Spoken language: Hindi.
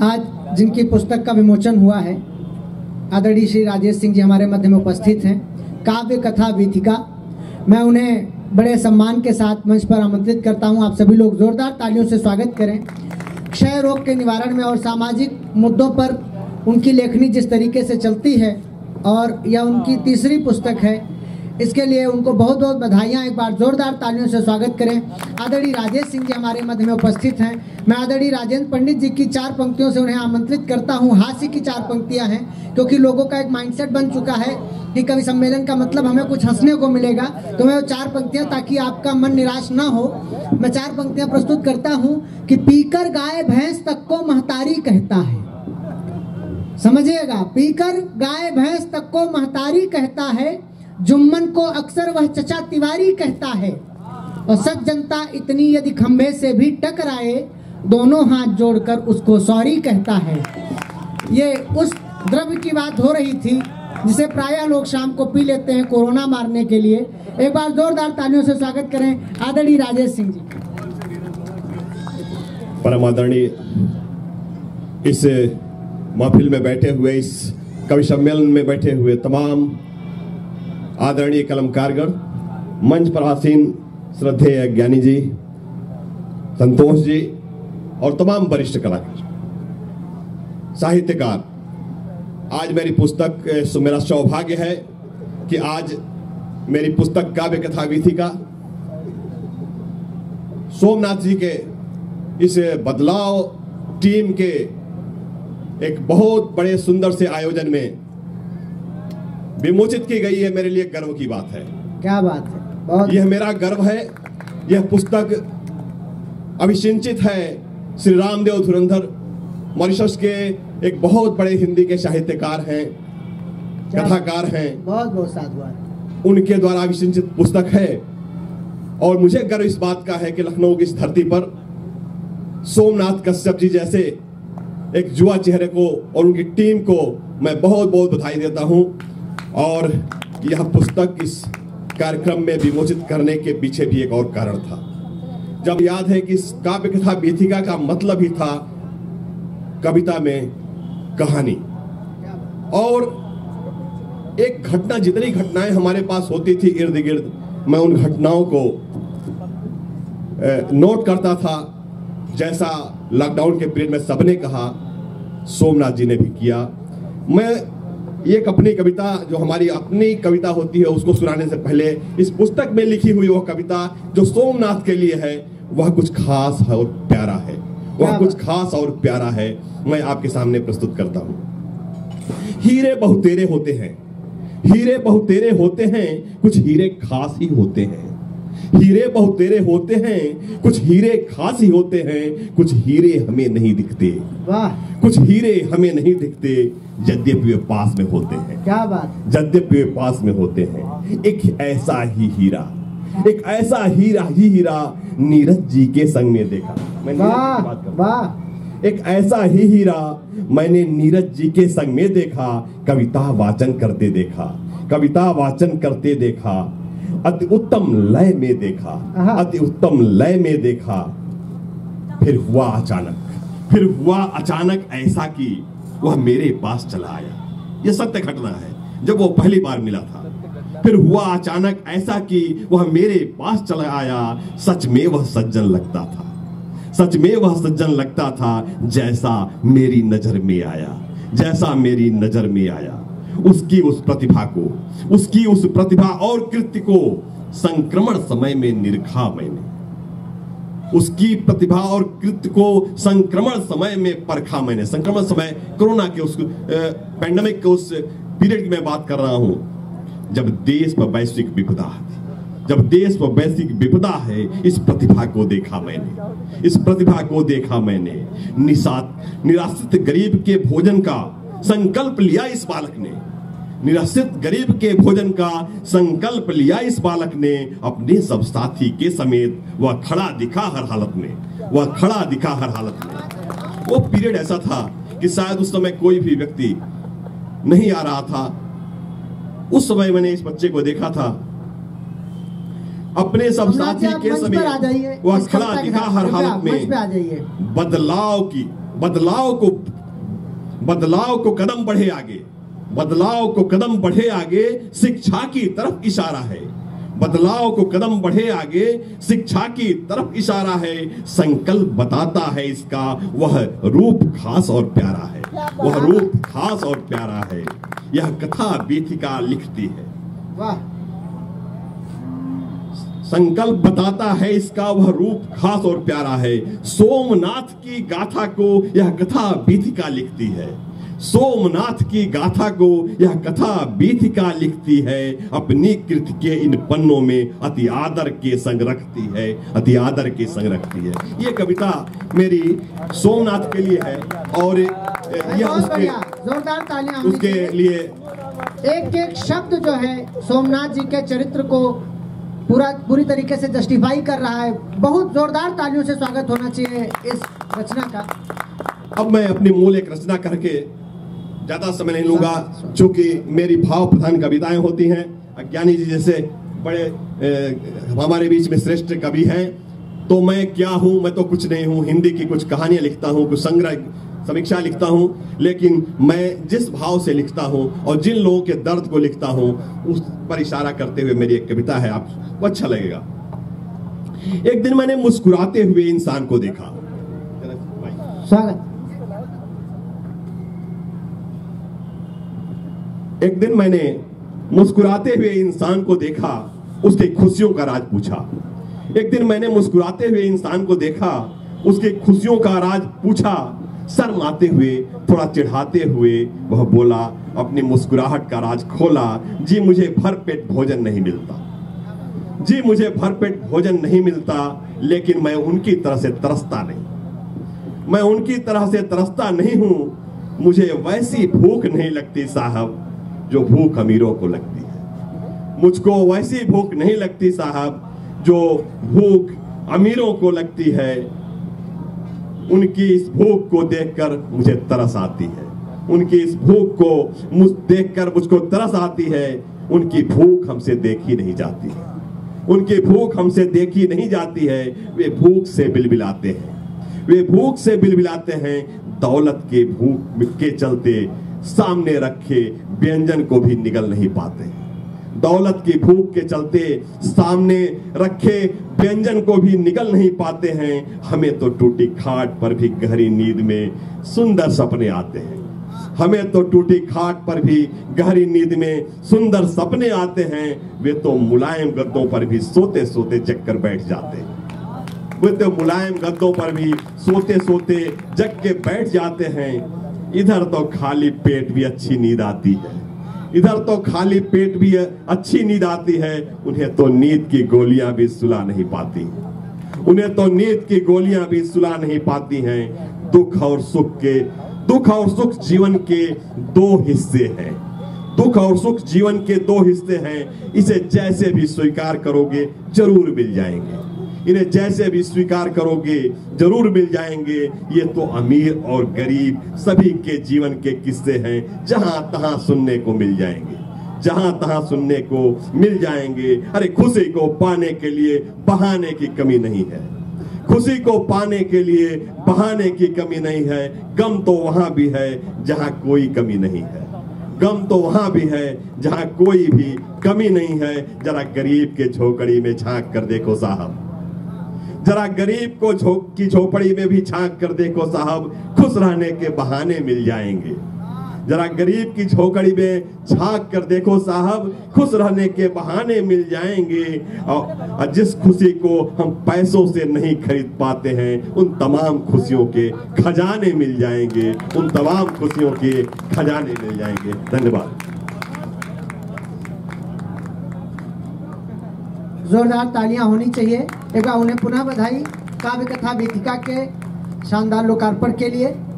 आज जिनकी पुस्तक का विमोचन हुआ है, आदरणीय श्री राजेश सिंह जी हमारे मध्य में उपस्थित हैं। काव्य कथा वीथिका, मैं उन्हें बड़े सम्मान के साथ मंच पर आमंत्रित करता हूं। आप सभी लोग जोरदार तालियों से स्वागत करें। क्षय रोग के निवारण में और सामाजिक मुद्दों पर उनकी लेखनी जिस तरीके से चलती है और यह उनकी तीसरी पुस्तक है, इसके लिए उनको बहुत बहुत बधाइयाँ। एक बार जोरदार तालियों से स्वागत करें। आदरणीय राजेश सिंह जी हमारे मध्य में उपस्थित हैं। मैं आदरणीय राजेंद्र पंडित जी की 4 पंक्तियों से उन्हें आमंत्रित करता हूं। हास्य की 4 पंक्तियां हैं, क्योंकि लोगों का एक माइंडसेट बन चुका है कि कवि सम्मेलन का मतलब हमें कुछ हंसने को मिलेगा। तो मैं वो 4 पंक्तियां, ताकि आपका मन निराश ना हो, मैं 4 पंक्तियां प्रस्तुत करता हूँ कि पीकर गाय भैंस तक को महतारी कहता है। समझिएगा, पीकर गाय भैंस तक को महतारी कहता है, जुम्मन को अक्सर वह चचा तिवारी कहता है, और सच जनता इतनी यदि खंभे से भी टकराए, दोनों हाथ जोड़कर उसको सॉरी कहता है। ये उस द्रव्य की बात हो रही थी जिसे प्रायः लोग शाम को पी लेते हैं कोरोना मारने के लिए। एक बार जोरदार तालियों से स्वागत करें आदरणीय राजेश सिंह जी। परम आदरणीय इस महफिल में बैठे हुए, इस कवि सम्मेलन में बैठे हुए तमाम आदरणीय कलमकारगण, मंच पर आसीन श्रद्धेय ज्ञानी जी, संतोष जी और तमाम वरिष्ठ कलाकार, साहित्यकार, आज मेरी पुस्तक, मेरा सौभाग्य है कि आज मेरी पुस्तक काव्य कथा वीथिका सोमनाथ जी के इस बदलाव टीम के एक बहुत बड़े सुंदर से आयोजन में विमोचित की गई है। मेरे लिए गर्व की बात है। क्या बात है, बहुत यह मेरा गर्व है। यह पुस्तक अभिसिंचित है श्री रामदेव धुरंधर, मॉरिशस के एक बहुत बड़े हिंदी के साहित्यकार हैं, कथाकार हैं, बहुत बहुत साधुवाद। उनके द्वारा अभिसिंचित पुस्तक है। और मुझे गर्व इस बात का है कि लखनऊ की इस धरती पर सोमनाथ कश्यप जी जैसे एक युवा चेहरे को और उनकी टीम को मैं बहुत बहुत बधाई देता हूं। और यह पुस्तक इस कार्यक्रम में विमोचित करने के पीछे भी एक और कारण था। जब याद है कि इस काव्य कथा वीथिका का मतलब ही था कविता में कहानी, और एक घटना, जितनी घटनाएं हमारे पास होती थी इर्द गिर्द, मैं उन घटनाओं को नोट करता था। जैसा लॉकडाउन के पीरियड में सबने कहा, सोमनाथ जी ने भी किया। मैं एक अपनी कविता, जो हमारी अपनी कविता होती है, उसको सुनाने से पहले इस पुस्तक में लिखी हुई वह कविता जो सोमनाथ के लिए है, वह कुछ खास है और प्यारा है। वह कुछ खास और प्यारा है, मैं आपके सामने प्रस्तुत करता हूं। हीरे बहुतेरे होते हैं, हीरे बहुतेरे होते हैं, कुछ हीरे खास ही होते हैं। हीरे बहुतेरे होते हैं, कुछ हीरे खास ही होते हैं, कुछ हीरे हमें नहीं दिखते। वाह, कुछ हीरे हमें नहीं दिखते, यद्यपि वे पास में होते हैं। क्या बात, यद्यपि वे पास में होते हैं। एक ऐसा ही हीरा, एक ऐसा हीरा नीरज जी के संग में देखा। वाह, एक ऐसा ही हीरा मैंने नीरज जी के संग में देखा। कविता वाचन करते देखा, कविता वाचन करते देखा, अति उत्तम लय में देखा, अति उत्तम लय में देखा। फिर हुआ अचानक ऐसा कि वह मेरे पास चला आया। यह सत्य घटना है, जब वो पहली बार मिला था। फिर हुआ अचानक ऐसा कि वह मेरे पास चला आया। सच में वह सज्जन लगता था, सच में वह सज्जन लगता था, जैसा मेरी नजर में आया, जैसा मेरी नजर में आया। उसकी उस प्रतिभा को, उसकी उस प्रतिभा और कृत्य को संक्रमण समय में निरखा मैंने। उसकी प्रतिभा और कृत्य को संक्रमण समय में परखा मैंने। संक्रमण समय कोरोना के उस पैंडेमिक के उस पीरियड की मैं बात कर रहा हूं, जब देश पर वैश्विक विपदा है, जब देश पर वैश्विक विपदा है। इस प्रतिभा को देखा मैंने, इस प्रतिभा को देखा मैंने। निराश्रित गरीब के भोजन का संकल्प लिया इस बालक ने, निराश्रित गरीब के भोजन का संकल्प लिया इस बालक ने। अपने सब साथी के समेत वह खड़ा दिखा हर हालत में, वह खड़ा दिखा हर हालत में। वो पीरियड ऐसा था कि शायद उस समय कोई भी व्यक्ति नहीं आ रहा था। उस समय मैंने इस बच्चे को देखा था। अपने सब सोमनाथ जी, साथी आप के मंच पर समेत आ जाइए। वह इस खड़ा कविता के दिखा साथ हर कृपया हालत मंच पे आ में। जाइए। बदलाव को कदम बढ़े आगे, बदलाव को कदम बढ़े आगे, शिक्षा की तरफ इशारा है। बदलाव को कदम बढ़े आगे, शिक्षा की तरफ इशारा है। संकल्प बताता है इसका, वह रूप खास और प्यारा है। वह रूप खास और प्यारा है। यह कथा बीथिका लिखती है। वाह। संकल्प बताता है इसका, वह रूप खास और प्यारा है। सोमनाथ की गाथा को यह कथा बीथिका लिखती है। सोमनाथ की गाथा को यह कथा बीथिका लिखती है। अपनी कृति के इन पन्नों में अति आदर के संग रखती है, अति आदर के संग रखती है। ये कविता मेरी सोमनाथ के लिए है और यह उसके जोरदार तालियां उसके लिए एक एक शब्द जो है सोमनाथ जी के चरित्र को पूरी तरीके से जस्टिफाई कर रहा है। बहुत जोरदार तालियों से स्वागत होना चाहिए इस रचना का। अब मैं अपनी मूल एक रचना करके ज्यादा समय नहीं लूंगा, चूंकि मेरी भाव प्रधान कविताएं होती हैं। अज्ञानी जी जैसे बड़े हमारे बीच में श्रेष्ठ कवि हैं, तो मैं क्या हूं? मैं तो कुछ नहीं हूं। हिंदी की कुछ कहानियां लिखता हूं, कुछ संग्रह समीक्षा लिखता हूं, लेकिन मैं जिस भाव से लिखता हूं और जिन लोगों के दर्द को लिखता हूं उस पर इशारा करते हुए मेरी एक कविता है, आपको अच्छा लगेगा। एक दिन मैंने मुस्कुराते हुए इंसान को देखा। स्वागत। एक दिन मैंने मुस्कुराते हुए इंसान को देखा, उसकी खुशियों का राज पूछा। एक दिन मैंने मुस्कुराते हुए इंसान को देखा, उसकी खुशियों का राज पूछा। शर्माते हुए, थोड़ा चिढ़ाते हुए वह बोला, अपनी मुस्कुराहट का राज खोला। जी मुझे भरपेट भोजन नहीं मिलता, जी मुझे भरपेट भोजन नहीं मिलता, लेकिन मैं उनकी तरह से तरसता नहीं। मैं उनकी तरह से तरसता नहीं हूं। मुझे वैसी भूख नहीं लगती साहब जो भूख अमीरों को लगती है। मुझको वैसी भूख नहीं लगती साहब जो भूख अमीरों को लगती है। उनकी इस भूख को देखकर मुझे तरस आती है। उनकी इस भूख को देखकर मुझको तरस आती है। उनकी भूख हमसे देखी नहीं जाती है। उनकी भूख हमसे देखी नहीं जाती है। वे भूख से बिलबिलाते हैं। वे भूख से बिलबिलाते हैं। दौलत के भूख के चलते सामने रखे व्यंजन को भी निगल नहीं पाते। दौलत की भूख के चलते सामने रखे व्यंजन को भी निगल नहीं पाते हैं। हमें तो टूटी खाट पर भी गहरी नींद में सुंदर सपने आते हैं। हमें तो टूटी खाट पर भी गहरी नींद में सुंदर सपने आते हैं। वे तो मुलायम गद्दों पर भी सोते सोते जग कर बैठ जाते हैं। वे तो मुलायम गद्दों पर भी सोते सोते जग के बैठ जाते हैं। इधर तो खाली पेट भी अच्छी नींद आती है। इधर तो खाली पेट भी अच्छी नींद आती है। उन्हें तो नींद की गोलियां भी सुला नहीं पाती। उन्हें तो नींद की गोलियां भी सुला नहीं पाती हैं। दुख और सुख जीवन के दो हिस्से हैं। दुख और सुख जीवन के दो हिस्से हैं। इसे जैसे भी स्वीकार करोगे जरूर मिल जाएंगे। इन्हें जैसे भी स्वीकार करोगे जरूर मिल जाएंगे। ये तो अमीर और गरीब सभी के जीवन के किस्से हैं, जहां तहां सुनने को मिल जाएंगे। जहां तहां सुनने को मिल जाएंगे। अरे खुशी को पाने के लिए बहाने की कमी नहीं है। खुशी को पाने के लिए बहाने की कमी नहीं है। गम तो वहां भी है जहां कोई कमी नहीं है। गम तो वहां भी है जहां कोई भी कमी नहीं है। जरा गरीब के झोपड़ी में झांक कर देखो साहब। जरा गरीब को की झोपड़ी में भी झांक कर देखो साहब। खुश रहने के बहाने मिल जाएंगे। जरा गरीब की झोपड़ी में झांक कर देखो साहब। खुश रहने के बहाने मिल जाएंगे। और जिस खुशी को हम पैसों से नहीं खरीद पाते हैं, उन तमाम खुशियों के खजाने मिल जाएंगे। उन तमाम खुशियों के खजाने मिल जाएंगे। धन्यवाद। जोरदार तालियां होनी चाहिए। एक बार उन्हें पुनः बधाई काव्य कथा वेदिका के शानदार लोकार्पण के लिए।